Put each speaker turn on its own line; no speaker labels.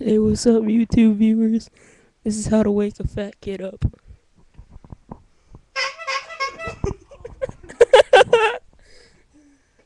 Hey, what's up, YouTube viewers? This is how to wake a fat kid up.